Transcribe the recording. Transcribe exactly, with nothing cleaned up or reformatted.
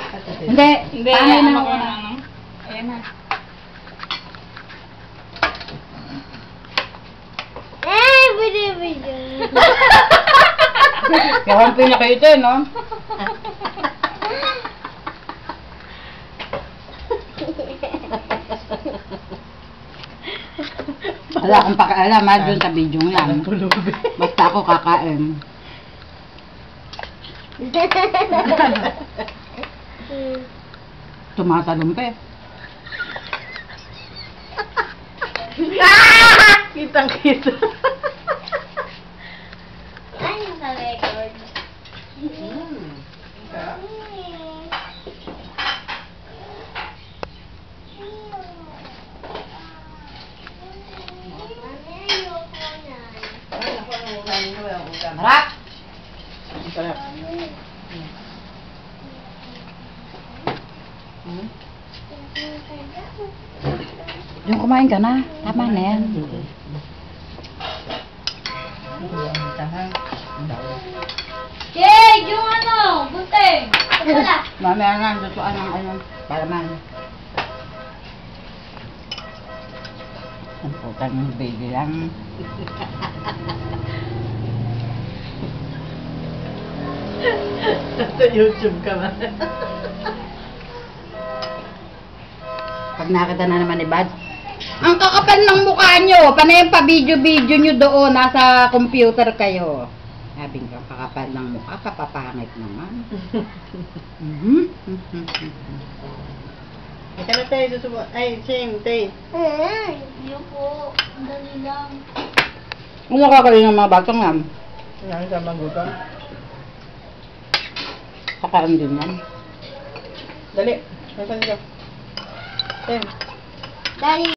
Hindi. Hindi, Paano ano na? ko na, ano? Ayan na. Eh, bidi bidi. Kahampi na kayo ito, no? Wala akong pakialam ha, dun sa video yan. Basta ako kakain. Tumatalumpe. Kitang-kita. Ano sa record? Harap! Sarap. Yung kumain ka na. Tama na yan. Jay, yung ano, bunteng. Wala. Mamaya na, lutuan ng ano, palaman. Ang putang ng baby lang. Sa YouTube ka ba? Pag nakita na naman ni Bad, ang kakapal ng mukha nyo! Panay pa video-video nyo doon, nasa computer kayo. Sabi ko, kakapal ng mukha, kapapangit naman. Mhm. Ika na tayo susubo. Ay, Ching, Tay. Eh, yun po. Ang dali lang. Ano kakain ng mga batang yan? Ngayon sa magutom. Kakain din yan. Dali. Nasaan dito? Tay. Dali.